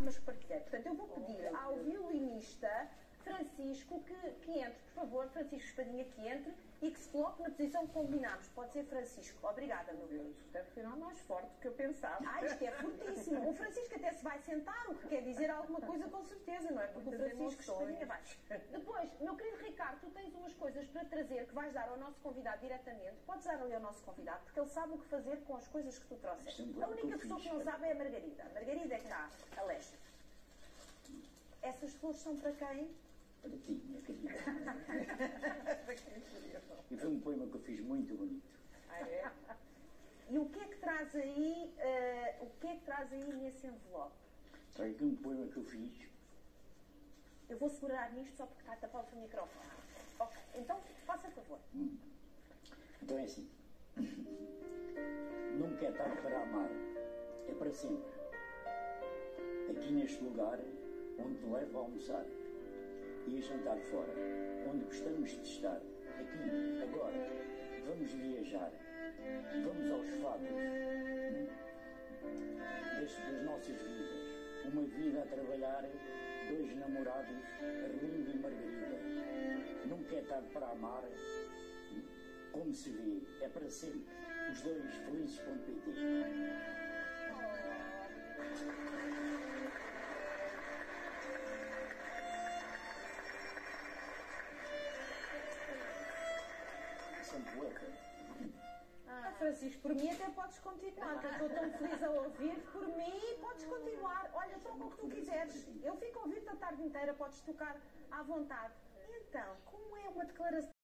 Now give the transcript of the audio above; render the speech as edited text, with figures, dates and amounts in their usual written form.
mas partilhei. Portanto, eu vou pedir ao violinista Francisco que entre, por favor, Francisco Espadinha, que entre e que se coloque na posição que combinámos. Pode ser Francisco. Obrigada, meu Deus. Isto deve ser mais forte do que eu pensava. Isto é fortíssimo. O Francisco até se vai sentar, o que quer dizer alguma coisa com certeza, não é? Porque o Francisco Espadinha vai. Depois, meu querido Ricardo, tu tens umas coisas para trazer que vais dar ao nosso convidado diretamente. Podes dar ali ao nosso convidado, porque ele sabe o que fazer com as coisas que tu trouxeste. A única pessoa que não sabe é a Margarida. A Margarida é que está a leste. Essas flores são para quem? Para ti, minha querida. E foi um poema que eu fiz muito bonito. É? E o que é que traz aí, nesse envelope? Trago aqui um poema que eu fiz. Eu vou segurar nisto só porque está a tapar o teu microfone. Ok, então faça favor. Então é assim. Nunca é tarde para amar, é para sempre. Aqui neste lugar onde te levo a almoçar e a jantar fora, onde gostamos de estar, aqui, agora, vamos viajar, vamos aos fados das nossas vidas, uma vida a trabalhar, dois namorados, Arlindo e Margarida. Nunca é tarde para amar, como se vê, é para sempre, os dois felizes.pt. Francisco, por mim até podes continuar, que eu estou tão feliz a ouvir. Por mim, podes continuar. Olha, toca o que tu quiseres. Eu fico a ouvir-te a tarde inteira, podes tocar à vontade. Então, como é uma declaração